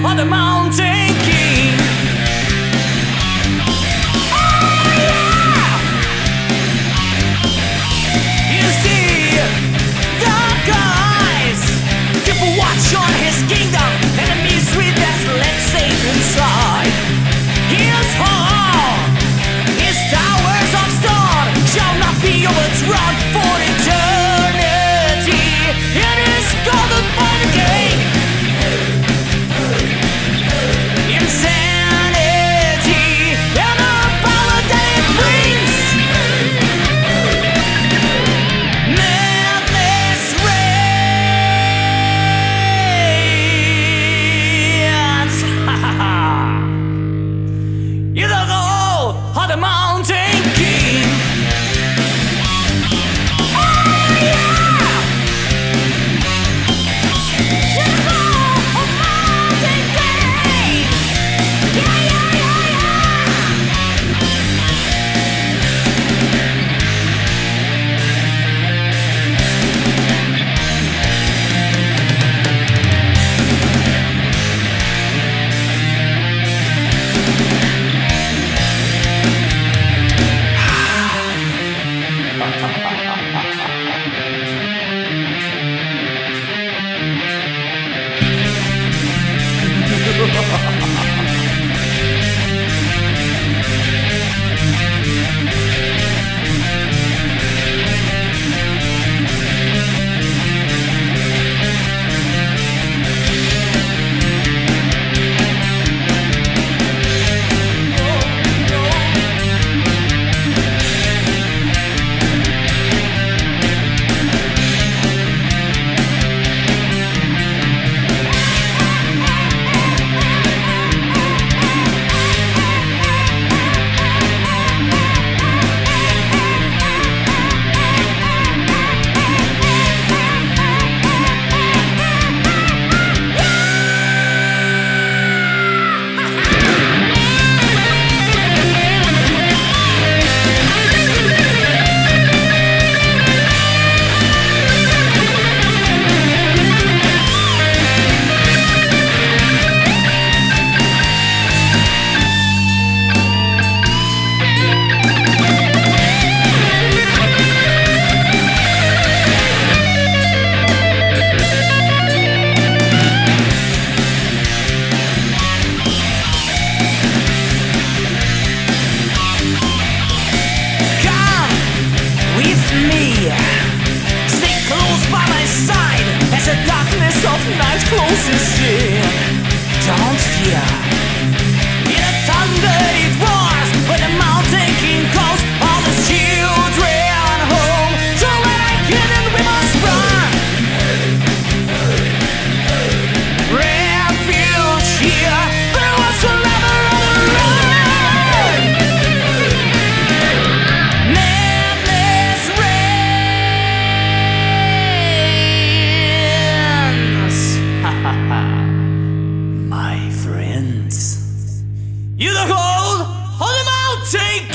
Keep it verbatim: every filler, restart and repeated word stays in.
of the Mountain King. Oh yeah! You see, dark eyes keep a watch on his kingdom, enemies with that let Satan inside. His hall, his towers of stone shall not be overthrown for eternity. It is golden by the gate. Insanity and the power that it brings. Madness reigns. You're the goal of the Mountain King. Oh yeah! You're the goal of Mountain King. Yeah, yeah, yeah, come with me. Stay close by my side as the darkness of night closes in. Don't fear. In the thunder it roars when the Mountain King calls all his children home. So when I get in, we must run. Refuge here, there was forever on the road. Madness reigns. My friends, you the gold on the Mountain